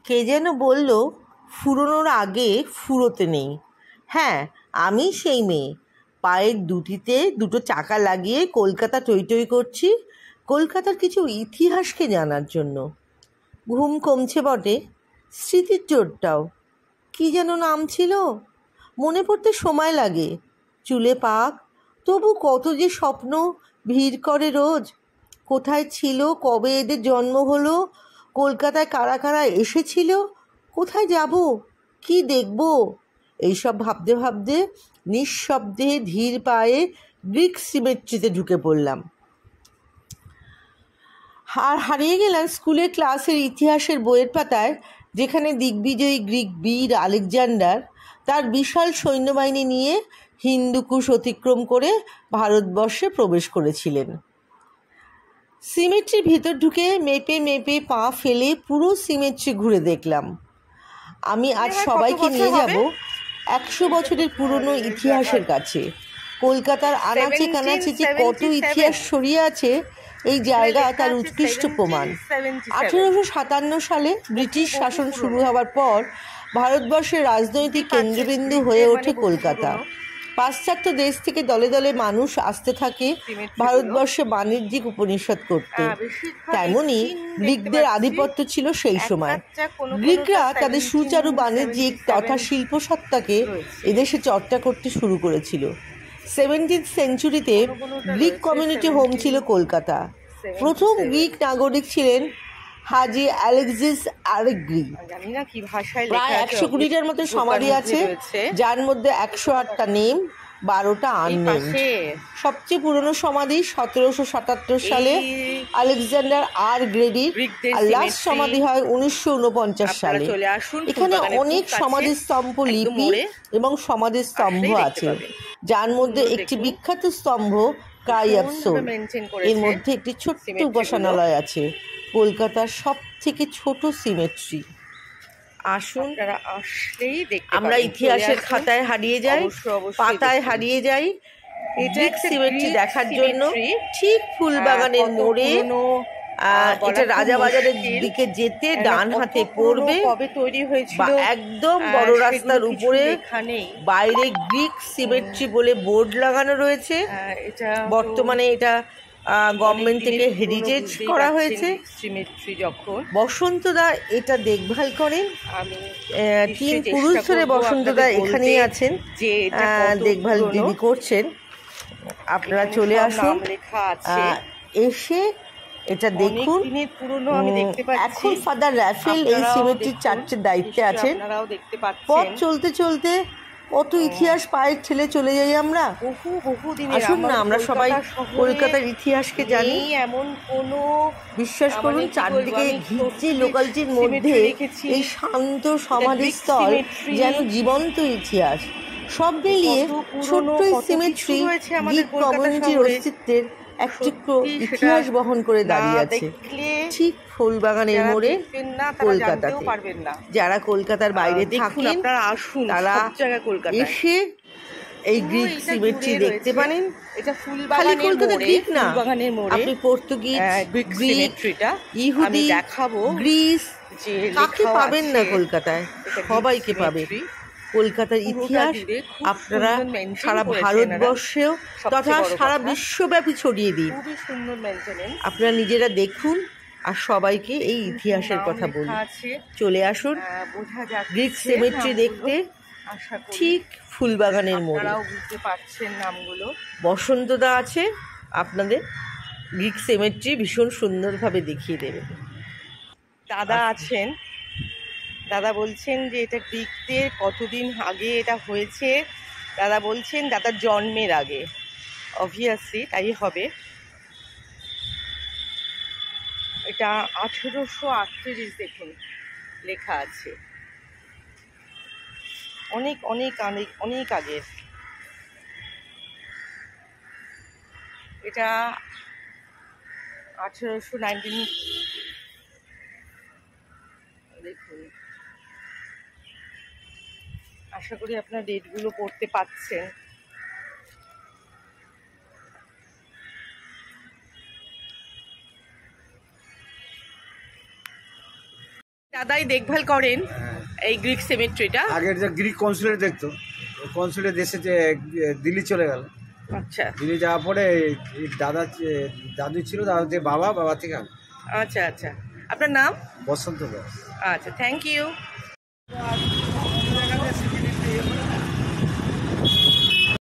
কে যেন বলল, ফুরোনোর আগে ফুরোতে নেই। হ্যাঁ, আমি সেই মেয়ে। পায়ের দুটিতে দুটো চাকা লাগিয়ে কলকাতা টই টই করছি, কলকাতার কিছু ইতিহাসকে জানার জন্য। ঘুম কমছে বটে, স্মৃতির জোরটাও। কি যেন নাম ছিল, মনে পড়তে সময় লাগে। চুলে পাক, তবু কত যে স্বপ্ন ভিড় করে রোজ। কোথায় ছিল, কবে এদের জন্ম হলো, কলকাতায় কারা কারা এসেছিল, কোথায় যাব, কি দেখব, এইসব ভাবতে ভাবতে নিঃশব্দে ধীর পায়ে গ্রিক সিমেট্রিতে ঢুকে পড়লাম। আর হারিয়ে গেলাম স্কুলের ক্লাসের ইতিহাসের বইয়ের পাতায়, যেখানে দিগ্বিজয়ী গ্রিক বীর আলেকজান্ডার তার বিশাল সৈন্যবাহিনী নিয়ে হিন্দুকুশ অতিক্রম করে ভারতবর্ষে প্রবেশ করেছিলেন। সিমেট্রির ভিতর ঢুকে মেপে মেপে পা ফেলে পুরো সিমেট্রি ঘুরে দেখলাম। আমি আজ সবাইকে নিয়ে যাব 100 বছরের পুরনো ইতিহাসের কাছে। কলকাতার আনাচে কানাচে যে কত ইতিহাস ছড়িয়ে আছে, এই জায়গা তার উৎকৃষ্ট প্রমাণ। 1857 সালে ব্রিটিশ শাসন শুরু হওয়ার পর ভারতবর্ষের রাজনৈতিক কেন্দ্রবিন্দু হয়ে ওঠে কলকাতা। পাশ্চাত্য দেশ থেকে দলে দলে মানুষ আসতে থাকে ভারতবর্ষে বাণিজ্যিক উপনিষদ করতে। তেমনই গ্রিকদের আধিপত্য ছিল সেই সময়। গ্রিকরা তাদের সুচারু বাণিজ্যিক তথা শিল্পসত্তাকে এদেশে চর্চা করতে শুরু করেছিল। 17th সেঞ্চুরিতে গ্রিক কমিউনিটি হোম ছিল কলকাতা। প্রথম গ্রিক নাগরিক ছিলেন হাজি আলেক্সিস আরেগ্রি। প্রায় 120টার মতো সমাধি আছে, যার মধ্যে 108টা নেম, 12টা আননেম। সবচেয়ে পুরনো সমাধি 1777 সালে আলেকজান্ডার আর গ্রেডির, আর লাস্ট সমাধি হয় 1949 সালে। এখানে অনেক সমাধিস্তম্ভ লিপি এবং সমাধিস্তম্ভ আছে, যার মধ্যে একটি বিখ্যাত স্তম্ভ কাইয়াপসোল। এর মধ্যে একটি ছোট্ট উপাসনালয় আছে, কলকাতার সব থেকে ছোট সিমেট্রি। আসুন, আমরা ইতিহাসের খাতায় হারিয়ে যাই, পাতায় হারিয়ে যাই। গ্রিক সিমেট্রি দেখার জন্য ঠিক ফুলবাগানের মোড়ে, এটা রাজাবাজারের দিকে যেতে ডান হাতে পড়বে, একদম বড় রাস্তার উপরে বাইরে গ্রিক সিমেট্রি বলে বোর্ড লাগানো রয়েছে। বর্তমানে এটা গভর্নমেন্ট থেকে হেরিটেজ করা হয়েছে। বসন্তদা এটা দেখভাল করেন। 3 পুরুষ ধরে বসন্তদা এখানেই আছেন, দেখভাল যিনি করছেন। আপনারা চলে আসুন, এসে এটা দেখুন। এখন ফাদার রাফেল এই সিমেট্রির চার্চের দায়িত্বে আছেন। পথ চলতে চলতে কত ইতিহাস পায়ের ঠেলে চলে যাই আমরা। আসুন না, আমরা সবাই কলকাতার ইতিহাসকে জানি। এমন কোনো বিশ্বাস করুন, চারদিকে ঘিরছি লোকালিটির মধ্যে এই শান্ত সমাধিস্থল যেন জীবন্ত ইতিহাস। সব মিলিয়ে ছোট্ট সিমেট্রি গ্রিক কমিউনিটির অস্তিত্বের এক টুকরো ইতিহাস বহন করে দাঁড়িয়ে আছে, ঠিক ফুলবাগানের মোড়ে কলকাতাতে। যারা কলকাতার বাইরে থাকেন তারা এসে এই গ্রিক সিমেট্রি দেখতে পারেন। খালি কলকাতা গ্রিক না, আপনি পর্তুগিজ, গ্রিক, ইহুদি, গ্রিস, কাকে পাবেন না কলকাতায়? সবাইকে পাবেন। কলকাতার ইতিহাস আপনারা সারা ভারতবর্ষেও তথা সারা বিশ্বব্যাপী ছড়িয়ে দিন। আপনারা নিজেরা দেখুন আর সবাইকে এই ইতিহাসের কথা বলুন। চলে আসুন গ্রিক সিমেট্রি দেখতে, ঠিক ফুলবাগানের মোড়ে। বসন্তদা আছে, আপনাদের গ্রিক সিমেট্রি ভীষণ সুন্দরভাবে দেখিয়ে দেবেন। দাদা আছেন, দাদা বলছেন যে এটা গ্রিকদের কতদিন আগে এটা হয়েছে। দাদা বলছেন দাদার জন্মের আগে, অবভিয়াসলি তাই হবে। এটা 1838 দেখুন লেখা আছে, অনেক অনেক অনেক অনেক আগের। এটা 1819 দেখুন। আশা করি আপনার ডেটগুলো পড়তে পাচ্ছেন। দাদাই দেখভাল করেন এই গ্রিক সেমেট্রিটা। আগের যে গ্রিক কনসুলেট দেখতো, কনসুলেট দেশে যে দিল্লি চলে গেল। আচ্ছা দিল্লি যাওয়ার পরে দাদু ছিল, দাদু থেকে বাবা থেকে আমি। আচ্ছা আচ্ছা, আপনার নাম? বসন্ত দাস। আচ্ছা, থ্যাংক ইউ।